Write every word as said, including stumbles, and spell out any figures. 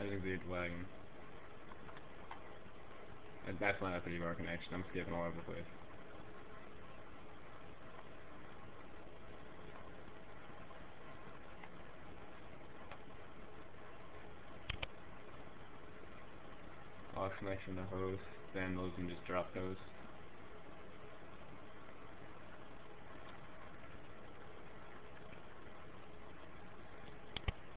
I think the wagon. And that's not a three bar connection. I'm skipping all over the place. Lost connection to host, then those and just drop those.